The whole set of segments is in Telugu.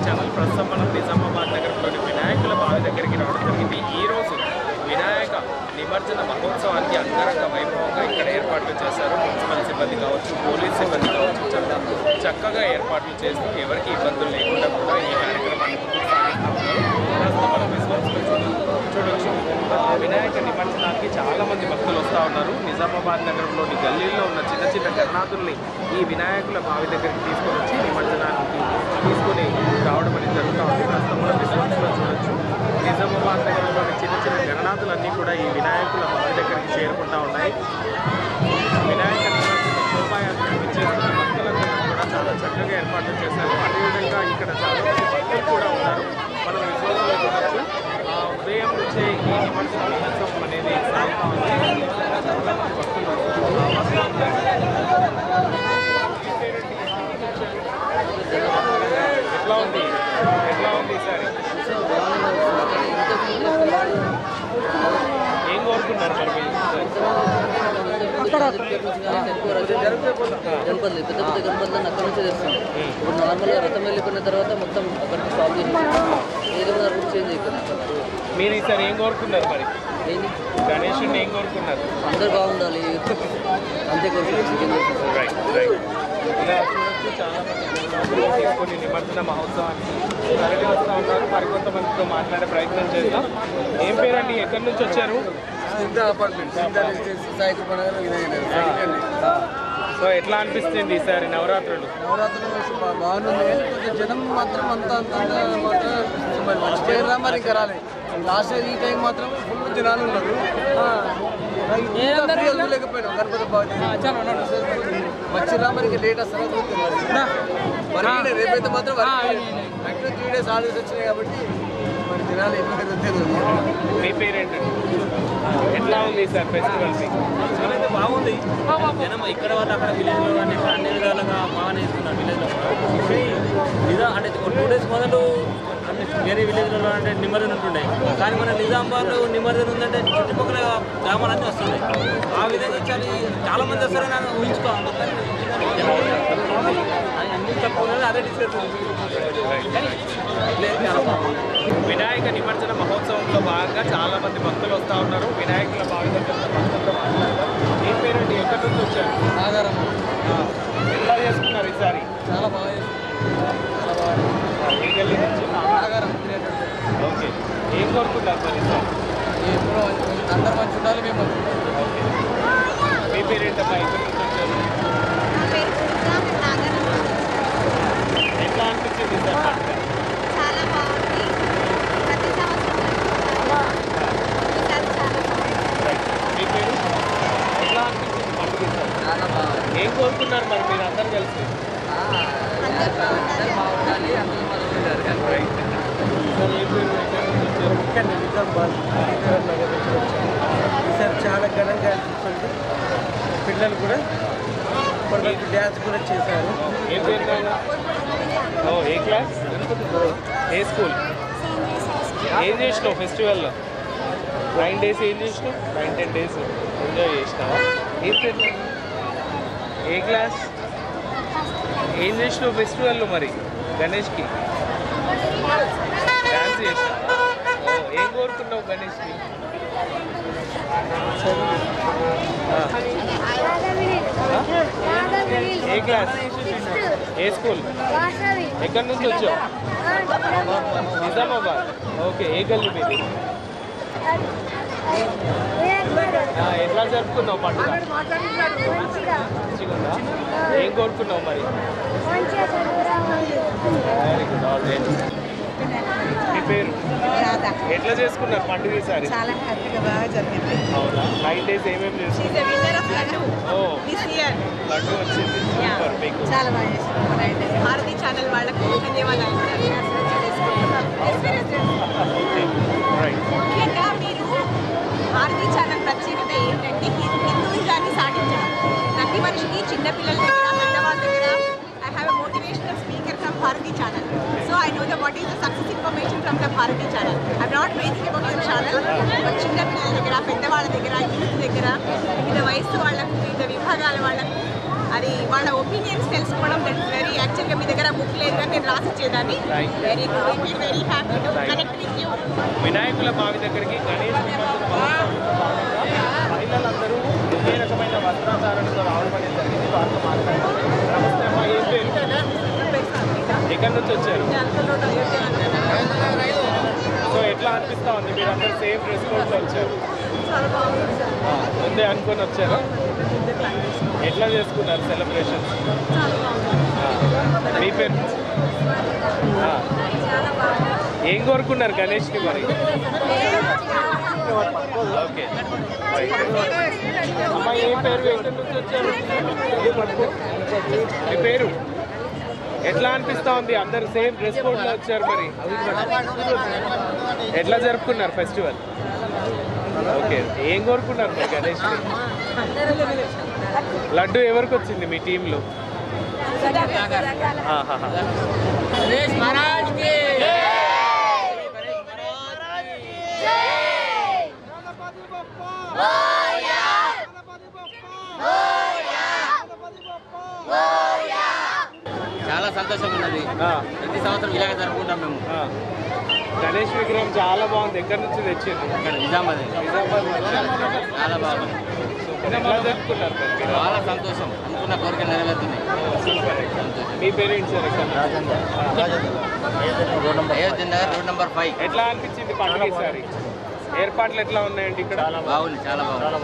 ఛానల్. ప్రస్తుతం మనం నిజామాబాద్ నగరంలోని వినాయకుల బావి దగ్గరికి రావడం జరిగింది. ఈరోజు వినాయక నిమజ్జన మహోత్సవానికి అంగరంగ వైభవంగా ఇక్కడ ఏర్పాట్లు చేశారు. మున్సిపల్ సిబ్బంది కావచ్చు, పోలీస్ సిబ్బంది కావచ్చు, చాలా చక్కగా ఏర్పాట్లు చేస్తూ ఎవరికి ఇబ్బందులు లేకుండా కూడా ఈ కార్యక్రమాన్ని సాగిస్తూ ఉన్నారు. ప్రస్తుతం మనం విశ్వాసం చూడొచ్చు. వినాయక నిమజ్జనానికి చాలామంది భక్తులు వస్తూ ఉన్నారు. నిజామాబాద్ నగరంలోని గల్లీల్లో ఉన్న చిన్న చిన్న గణనాథుల్ని ఈ వినాయకుల బావి దగ్గరికి తీసుకొని వచ్చి నిమజ్జనానికి తీసుకొని రావడం అనేది జరుగుతూ ఉంది. ప్రస్తుతం మనం విశ్వాసంలో చూడొచ్చు. నిజామాబాద్ నగరంలోని చిన్న చిన్న గణనాథులన్నీ కూడా ఈ వినాయకుల బావి దగ్గరికి చేరుకుంటూ ఉన్నాయి. వినాయక నిమజ్జన శోభాయాత్ర చేస్తున్న భక్తులందరూ కూడా చాలా చక్కగా ఏర్పాట్లు చేశారు. అదేవిధంగా ఇక్కడ చాలా మంది భక్తులు కూడా ఉన్నారు. మనం విశ్వాసంలో చూడొచ్చు. ఉదయం నుంచే ఈ నిమజ్జన మహోత్సవం అనేది సాగుతూ ఉంది. చాలా మంది భక్తులు ఎట్లా ఉంది ఈసారి? ఏం కోరుకున్నారు మరి మీరు? గణపతులు పెద్ద పెద్ద గణపతులను అక్కడ నుంచి తెస్తాం. ఇప్పుడు నార్మల్గా రథం వెళ్ళిపోయిన తర్వాత మొత్తం అక్కడికి సాల్వ్ చేసి ఏదైనా రూట్ చేంజ్ అయిపోయింది. మీరు ఈసారి ఏం కోరుకున్నారు మరి? గణేషుని ఏం కోరుకున్నారు? అందరు బాగుండాలి అంతే కోరుకున్నారు. ఇలా చూడొచ్చు, చాలా మంది తీసుకొని నిమజ్జన మహోత్సవానికి తరలి వస్తూ ఉన్నారు. మరికొంతమందితో మాట్లాడే ప్రయత్నం చేద్దాం. ఏం పేరండి? ఎక్కడి నుంచి వచ్చారు? సో ఎట్లా అనిపిస్తుంది ఈసారి నవరాత్రులు? బాగుంది. కొంచెం జనం మాత్రం అంతా మర్చిపోయారా మరి ఇంకా రాలే. లాస్ట్ ఈ టైం మాత్రం ఫుల్ జనాలు ఉన్నారు. లేకపోయినా గణపతి వచ్చిరా మరి ఇంకా లేట్ వస్తారా మరి రేపైతే మాత్రం 3 days హాలిడేస్ వచ్చినాయి కాబట్టి మరి జనాలు ఎప్పుడు తెలియదు. మీ పేరేంటండి? ఎట్లా ఉంది సార్ ఫెస్టివల్? ఫెస్టివల్ అయితే బాగుంది. జనం ఇక్కడ వాళ్ళు అక్కడ విలేజ్లో కానీ అన్ని విధాలుగా బాగానే ఇస్తున్నారు. విలేజ్లో అంటే 2 days మొదలు అంటే వేరే విలేజ్లలో అంటే నిమజ్జనం ఉంటుండే, కానీ మన నిజామాబాద్లో నిమజ్జనం ఉందంటే చుట్టుపక్కల గ్రామాలన్నీ వస్తున్నాయి. ఆ విధంగా చాలా మంది వస్తారని నేను ఊహించుకోవాలి. అన్ని తక్కువ అదే డిస్కస్. వినాయక నిమజ్జన మహోత్సవంలో భాగంగా చాలా మంది భక్తులు వస్తూ ఉన్నారు. వినాయకుల బావి దగ్గర భక్తులతో మాట్లాడతారు. ఏం పేరండి? ఎక్కడి నుంచి వచ్చారు? ఆధారం ఎట్లా చేసుకున్నారు ఈసారి? చాలా బాగా ఏ గల్లీ నుంచి? ఆధారం. ఓకే, ఏం కోరుకుంటారు మరి సార్? ఎప్పుడు అందరు మంచి ఉండాలి మేము. ఓకే, మీ పేరేంటమ్మా? ఎక్కడి నుంచి వచ్చారు? ఎట్లా అనిపించింది సార్ పండుగ? చాలా బాగుంది. ప్రతి సంవత్సరం మీ పేరు? ఎట్లా అనిపించింది పండుగ సార్? చాలా బాగుంది. ఏం కోరుకున్నారు మరి మీరు అందరు కలిసి? అందరు బాగుండాలి, అందరూ మొదలుపెట్టారు. సార్ ఏ పేరు? ఎక్కడి నుంచి వచ్చారు? ఇక్కడ నిజామాబాద్ నగర్ నుంచి వచ్చాము. ఈసారి చాలా ఘనంగా అనిపిస్తుంది. పిల్లలు కూడా ఇప్పటివరకు డ్యాన్స్ కూడా చేశారు. ఏ పేరు నాయనా? ఓ, ఏ క్లాస్? ఏ స్కూల్? ఏం చేసినావు ఫెస్టివల్లో? 9 days ఏం చేసినావు? 9-10 days ఎంజాయ్ చేసినావా? ఏం పేరు? ఏ క్లాస్? ఏం చేసినావు ఫెస్టివల్లో మరి గణేష్కి? డ్యాన్స్ చేసినావా? ఓ, ఏం కోరుకున్నావు గణేష్కి? ఏ క్లాస్? ఏ స్కూల్? ఎక్కడి నుంచి వచ్చావు? నిజామాబాద్. ఓకే, ఏ గల్లీ మీది? ఎట్లా జరుపుకున్నావు పండుగ? మంచిగా ఉందా? ఏం కోరుకున్నావు మరి? Very good, all right. మీ పేరు? ఎట్లా చేసుకున్నారు పండుగ ఈసారి? చాలా హ్యాపీగా బాగా జరిగింది. అవునా? 9 days ఏమేమి చేసుకున్నారు? ఓ, లడ్డు వచ్చింది. సూపర్. మీకు చాలా బాగా చేశారు. భారతీ ఛానల్ వాళ్ళకు ధన్యవాదాలు. ముఖ్యంగా మీరు భారతీ ఛానల్ ప్రత్యేకత ఏంటంటే హిందూయిజాన్ని సాధించడం. ప్రతి మనిషికి చిన్నపిల్లల దగ్గర పెద్దవాళ్ళ దగ్గర I have a motivational speaker from Bharati channel. So I know what is the success information from the Bharati channel. I'm not waiting about your channel, but చిన్న పిల్లల దగ్గర పెద్దవాళ్ళ దగ్గర యూత్ దగ్గర వివిధ వయస్సు వాళ్ళకు వివిధ విభాగాల వాళ్ళకు అది వాళ్ళ ఒపీనియన్స్ తెలుసుకోవడం దట్ ఇస్ వెరీ యాక్చువల్గా మీ దగ్గర బుక్ లేదు కానీ నేను రాసిచ్చేదాన్ని very good very happy to connect with you. వినాయకుల బావి దగ్గరికి గణేష్ మహిళలందరూ ఒకే రకమైన వస్త్రాధారణతో రావడం అనేది జరిగింది. వారితో మాట్లాడారు. నమస్తే అమ్మా, ఏం పేరు? ఎక్కడి నుంచి వచ్చారు? సో ఎట్లా అనిపిస్తా ఉంది? మీరు అందరూ సేమ్ డ్రెస్ కోడ్లో వచ్చారు. ముందే అనుకొని వచ్చారు. ఎట్లా చేసుకున్నారు సెలబ్రేషన్? మీ పేరు? ఏం కోరుకున్నారు గణేష్కి మరి? ఓకే. అమ్మా ఏం పేరు? ఎక్కడి నుంచి వచ్చారు? మీ పేరు? ఎట్లా అనిపిస్తా ఉంది? అందరు సేమ్ డ్రెస్ కోడ్లో వచ్చారు. మరి ఎట్లా జరుపుకున్నారు ఫెస్టివల్? ఓకే. ఏం కోరుకున్నారు మరి గణేష్? లడ్డు ఎవరికి వచ్చింది మీ టీంలో? చాలా సంతోషం ఉన్నది. ప్రతి సంవత్సరం ఇలాగే జరుపుకుంటాం మేము. గణేష్ విగ్రహం చాలా బాగుంది. ఎక్కడి నుంచి తెచ్చింది? నిజామాబాద్. చాలా బాగుంది. ఎట్లా జరుపుకున్నారు? చాలా సంతోషం. అనుకున్న కోరికలు నెరవేరుతున్నాయి. మీ parents Ayodhya Nagar road number 5. ఎట్లా అనిపించింది పండుగ ఈసారి? ఏర్పాట్లు ఎట్లా ఉన్నాయండి ఇక్కడ? బాగుంది, చాలా బాగుంది.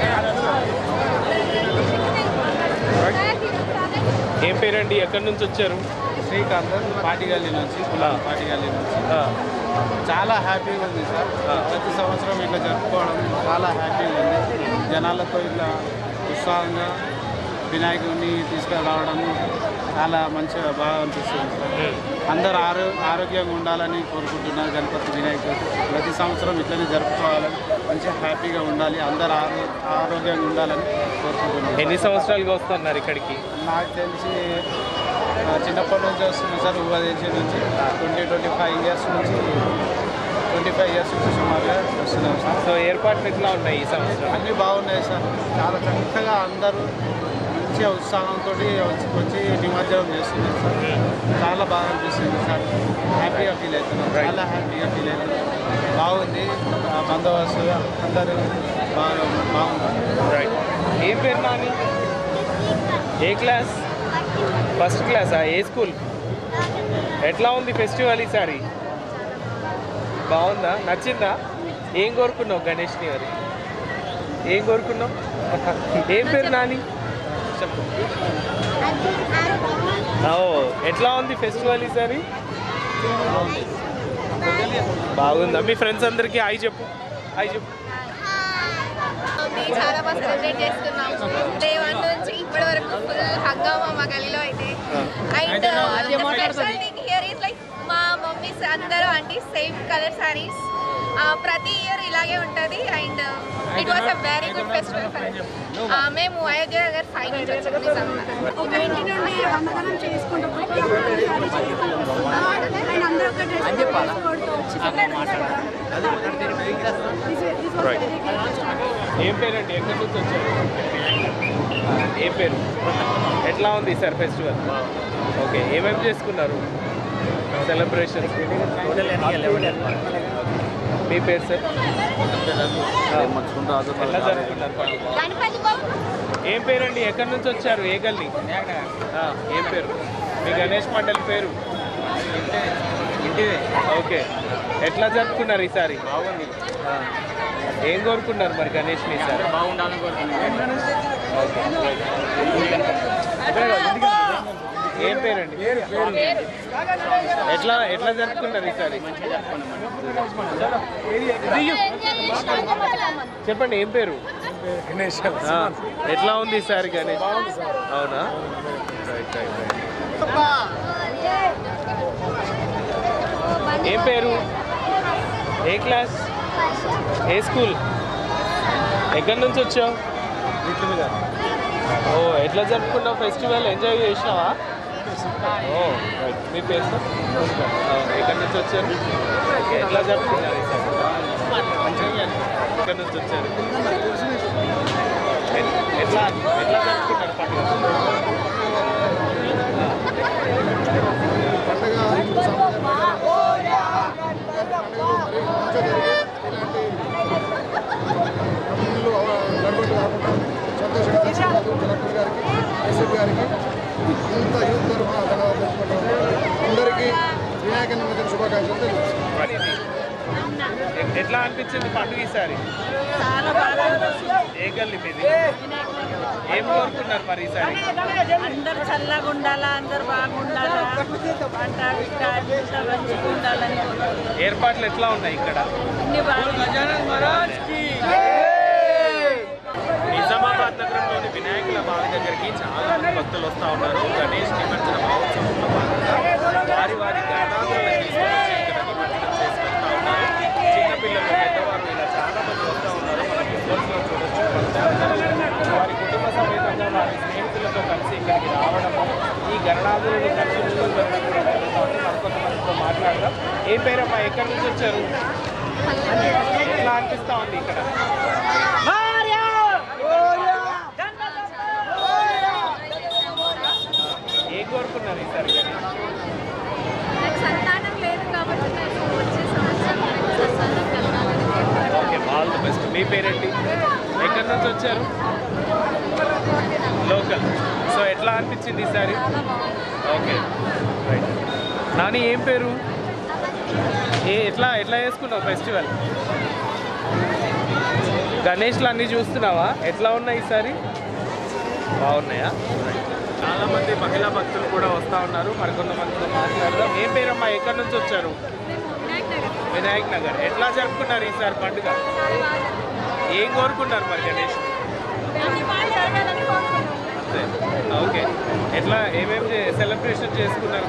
ఏం పేరండి? ఎక్కడి నుంచి వచ్చారు? శ్రీకాంత్ పాటిగల్లి నుంచి పాటిగల్లి నుంచి చాలా హ్యాపీగా ఉంది సార్. ప్రతి సంవత్సరం ఇట్లా జరుపుకోవడం చాలా హ్యాపీగా ఉంది. జనాలతో ఇట్లా ఉత్సాహంగా వినాయకుడిని తీసుకురావడం చాలా మంచిగా బాగా అనిపిస్తుంది సార్. అందరూ ఆరోగ్యంగా ఉండాలని కోరుకుంటున్నారు. గణపతి వినాయకుడు ప్రతి సంవత్సరం ఇట్లనే జరుపుకోవాలని మంచిగా హ్యాపీగా ఉండాలి. అందరూ ఆరోగ్యంగా ఉండాలని కోరుకుంటున్నారు. ఎన్ని సంవత్సరాలుగా వస్తున్నారు ఇక్కడికి? నాకు తెలిసి చిన్నప్పటి నుంచి వస్తున్నాం సార్. ఉగాది నుంచి 25 ఇయర్స్ నుంచి సుమారుగా వస్తున్నాం సార్. సో ఏర్పాట్లు ఎట్లా ఉన్నాయి ఈ సంవత్సరం? అన్నీ బాగున్నాయి సార్. చాలా చక్కగా అందరూ మంచిగా ఉత్సాహంతో వచ్చి నిమజ్జనం చేస్తున్నారు సార్. చాలా బాగా అనిపిస్తుంది సార్. హ్యాపీగా ఫీల్ అవుతున్నాం. చాలా హ్యాపీగా ఫీల్ అవుతున్నాం. బాగుంది. బందోబస్తు అందరూ బాగుంది. రైట్. ఏం పేరు నాని? ఏ క్లాస్? ఫస్ట్ క్లాసా? ఏ స్కూల్? ఎట్లా ఉంది ఫెస్టివల్ ఈసారి? బాగుందా? నచ్చిందా? ఏం కోరుకున్నావు గణేష్ని? మరి ఏం కోరుకున్నావు? ఏం పేరు నాని? చెప్పు. ఎట్లా ఉంది ఫెస్టివల్ ఈసారి? బాగుందా? మీ ఫ్రెండ్స్ అందరికీ హాయ్ చెప్పు. హాయ్ చెప్పు. చాలా బాగా సెలబ్రేట్ చేస్తున్నాం. డే 1 నుంచి ఇప్పటి వరకు ఫుల్ హంగామా మా గలీలో అయితే. And special thing here is like మా మమ్మీస్ అందరూ ఆంటీస్ సేమ్ కలర్ సారీస్. ప్రతి ఇయర్ ఇలాగే ఉంటుంది. And it was a very good festival for మేము అయోధ్య నగర్ 5 నుంచి వచ్చాము. ఒక ఇంటి నుండి అన్నదానం చేసుకుంటూ ఏం పేరండి? ఎక్కడి నుంచి వచ్చారు? ఏం పేరు? ఎట్లా ఉంది సార్ ఫెస్టివల్? ఓకే. ఏమేమి చేసుకున్నారు సెలబ్రేషన్? మీ పేరు సార్? ఎట్లా జరుపుకున్నారు పండుగ? ఏం పేరండి? ఎక్కడి నుంచి వచ్చారు? ఏ గల్లీ? ఏం పేరు? మీ గణేష్ మండలి పేరు? ఓకే. ఎట్లా జరుపుకున్నారు ఈసారి? బాగుంది. ఏం కోరుకున్నారు మరి గణేష్ని ఈసారి? బాగుండాలని కోరుకుంటున్నాను. ఏం పేరండి? ఎట్లా జరుపుకున్నారు ఈసారి? చెప్పండి. ఏం పేరు? గణేష్. ఎట్లా ఉంది ఈసారి గణేష్? అవునా? Right right right. ఏం పేరు? ఏ క్లాస్? ఏ స్కూల్? ఎక్కడి నుంచి వచ్చావు? ఓ, ఎట్లా జరుపుకున్నావు ఫెస్టివల్? ఎంజాయ్ చేసినావా? ఓ రైట్. మీ పేరు సార్? ఎక్కడి నుంచి వచ్చారు? ఎట్లా జరుపుకున్నారు ఈసారి? ఎక్కడి నుంచి వచ్చారు? ఎట్లా ఎట్లా జరుపుకుంటారు పండుగ? కలెక్టర్ గారికి, ఎస్ఎపీ గారికి, ఇంత యూత్ తరఫున ధన్యవాదాలు తెలుపుకుంటాం. అందరికీ వినాయక నిమజ్జన శుభాకాంక్షలు తెలుపుతున్నాం. ఎట్లా అనిపించింది పండుగ ఈసారి? చాలా బాగా ఏ గల్లి మీది? ఏం కోరుకున్నారు మరి ఈసారి? అందరు చల్లగా ఉండాలా, అందరు బాగుండాలా, పంట బిట్ట అంతా మంచిగా ఉండాలని ఏర్పాట్లు ఎట్లా ఉన్నాయి ఇక్కడ? అన్ని బాగా. నిజామాబాద్ నగరంలోని వినాయకుల బావి దగ్గరికి చాలా మంది భక్తులు వస్తూ ఉన్నారు. గణేష్ నిమజ్జన మహోత్సవంలో భాగంగా వారి వారి గణనాథులను తీసుకొచ్చి ఇక్కడ నిమజ్జనం చేసి వెళ్తూ ఉన్నారు. చిన్నపిల్లలు, పెద్దవారు ఇలా చాలా మంది వస్తూ ఉన్నారు. మనం విజువల్స్లో చూడొచ్చు. వారి కుటుంబ సమేతంగా వారి స్నేహితులతో కలిసి ఇక్కడికి రావడము, ఈ గణనాథులను కలిసి ముందుకు వెళ్ళడం కూడా జరుగుతూ ఉంది. మరికొంతమందితో మాట్లాడదాం. ఏం పేరమ్మా, ఎక్కడి నుంచి వచ్చారు? ఎట్లా అనిపిస్తూ ఉంది ఇక్కడ? ఏం కోరుకున్నారు ఈసారి? నాకు సంతానం లేదు కాబట్టి నేను వచ్చే సంవత్సరం నాకు సంతానం కలగాలని ఓకే, ఆల్ ది బెస్ట్. మీ పేరేంటి? ఎక్కడి నుంచి వచ్చారు? లోకల్. సో ఎట్లా అనిపించింది ఈసారి? Okay, right. నాని ఏం పేరు? ఎట్లా ఎట్లా చేసుకున్నావు ఫెస్టివల్? గణేష్లు అన్నీ చూస్తున్నావా? ఎట్లా ఉన్నాయి ఈసారి? బాగున్నాయా? చాలా మంది మహిళా భక్తులు కూడా వస్తూ ఉన్నారు. మరికొంతమందితో మాట్లాడదాం. ఏం పేరమ్మా, ఎక్కడి నుంచి వచ్చారు? వినాయక్ నగర్. ఎట్లా జరుపుకున్నారు ఈసారి పండుగ? ఏం కోరుకున్నారు మరి గణేష్? ఓకే, ఎట్లా ఏమేమి సెలబ్రేషన్ చేసుకున్నారు?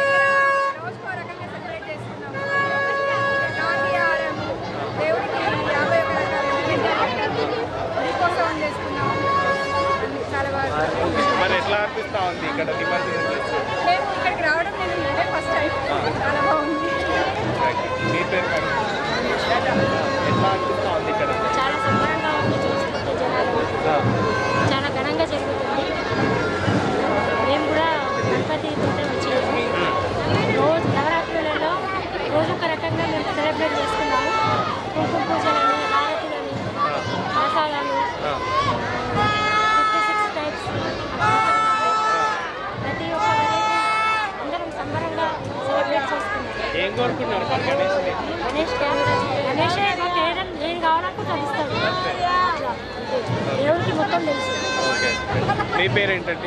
మరి ఎట్లా అనిపిస్తా ఉంది ఇక్కడ నిమజ్జనం చేసి? మేము ఇక్కడికి రావడం నేను ఇదే ఫస్ట్ టైం. చాలా బాగుంది. మీ పేరు మరి? ఎట్లా అనిపిస్తా ఉంది ఇక్కడ? చాలా సంబరంగా ఉంది చూస్తుంటే జనాలు. చాలా ఘనంగా జరుగుతుంది. మేము కూడా గణపతితో వచ్చాము. రోజు నవరాత్రులలో రోజు ఒక రకంగా మేము సెలబ్రేట్ చేసుకున్నాము. కుంకుమ పూజలని, హారతులని, ప్రసాదాలు, 56 టైప్స్, ప్రతి ఒక్క వెరైటీ అందరం సంబరంగా సెలబ్రేట్ చేసుకున్నాం. ఏం కోరుకున్నారు మరి గణేష్ని? గణేషే మాకు ఏం కావాలనుకుంటే అది ఇస్తాడు. దేవుడికి మొత్తం తెలుసు. ఓకే, మీ పేరేంటండి?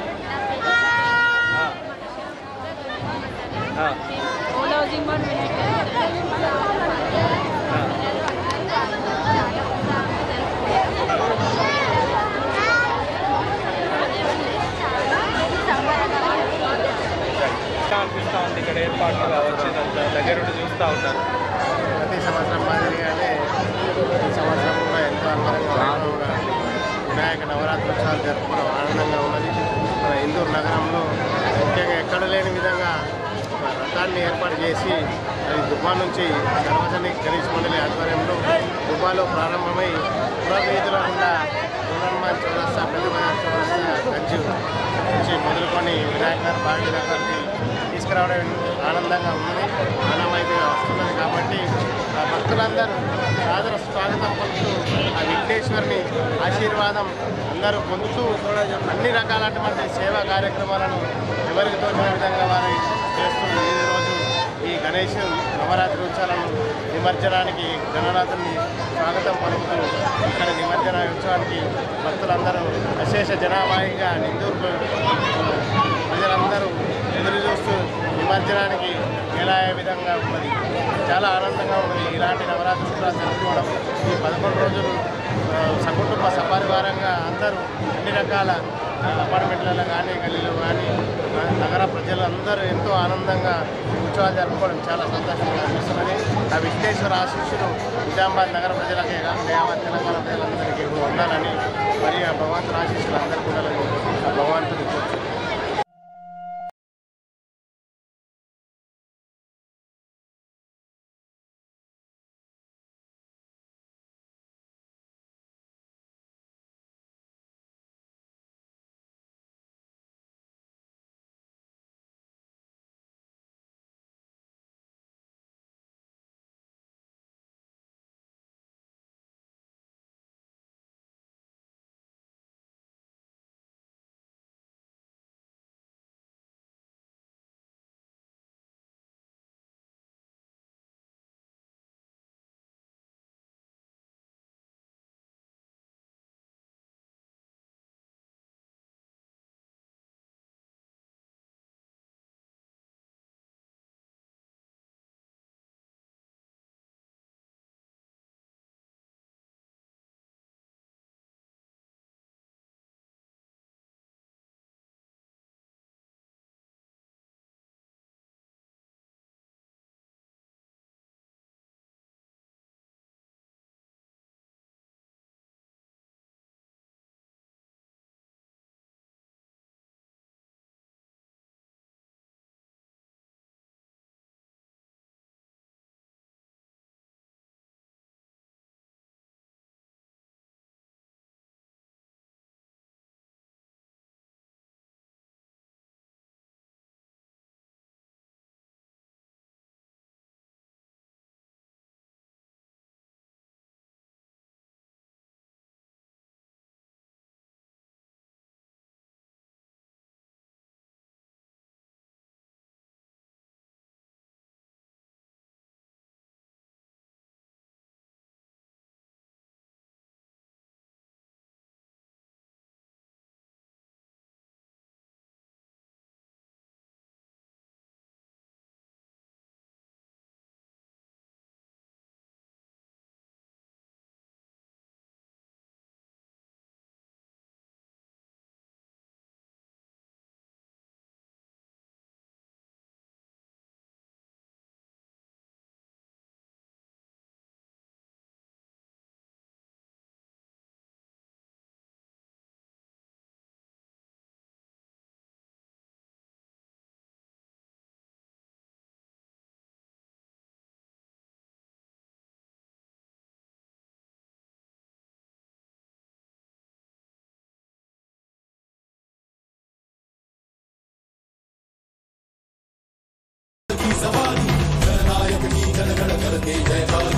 అనిపిస్తూ ఉంది ఇక్కడ ఏర్పాట్లు కావచ్చు, దగ్గరుండి చూస్తూ ఉంటారు. ప్రతి సంవత్సరం మాదిరిగానే ఈ సంవత్సరం కూడా ఎంతో అందంగా వినాయక నవరాత్రోత్సవాలు జరుపుకోవడం ఆనందంగా ఉన్నది. మన ఇందూరు నగరంలో ముఖ్యంగా ఎక్కడ లేని విధంగా ఒక రథాన్ని ఏర్పాటు చేసి అది దుబ్బా నుంచి సర్వజనిక గణేష్ మండలి ఆధ్వర్యంలో దుబ్బాలో ప్రారంభమై పురవీధుల గుండా హనుమాన్ చౌరస్తా, పెద్దబజార్ చౌరస్తా, గంజు నుంచి మొదలుకొని వినాయకర్ బావి దగ్గరికి తీసుకురావడం ఆనందంగా ఉన్నది, ఆనందమైతే వస్తున్నది. కాబట్టి ఆ భక్తులందరూ సాదర స్వాగతం పలుకుతూ ఆ విఘ్నేశ్వరుని ఆశీర్వాదం అందరూ పొందుతూ అన్ని రకాలైనటువంటి సేవా కార్యక్రమాలను ఎవరికి తోచిన విధంగా వారు చేస్తూ ఈరోజు ఈ గణేష్ నవరాత్రి ఉత్సవాలను నిమజ్జనానికి గణనాథుని స్వాగతం పలుకుతూ ఇక్కడ నిమజ్జన ఉత్సవానికి భక్తులందరూ అశేష జనాభాయిగా నిందూరు ప్రజలందరూ ఎదురు చూస్తూ నిమజ్జనానికి ఎలా విధంగా ఉన్నది. చాలా ఆనందంగా ఉన్నది. ఇలాంటి నవరాత్రి ఉత్సవాలు జరుపుకోవడం ఈ 11 రోజులు సకుటుంబ సపరివారంగా అందరూ అన్ని రకాల అపార్ట్మెంట్లలో కానీ గల్లీలో కానీ నగర ప్రజలందరూ ఎంతో ఆనందంగా ఉత్సవాలు జరుపుకోవడం చాలా సంతోషంగా అనిపిస్తున్నది. ఆ విఘ్నేశ్వర ఆశీస్సులు నిజామాబాద్ నగర ప్రజలకే కాకుండా యావత్ తెలంగాణ ప్రజలందరికీ ఉండాలని మరియు ఆ భగవంతుని ఆశీస్సులు అందరికీ ఉండాలని భగవంతుని की जय बोलो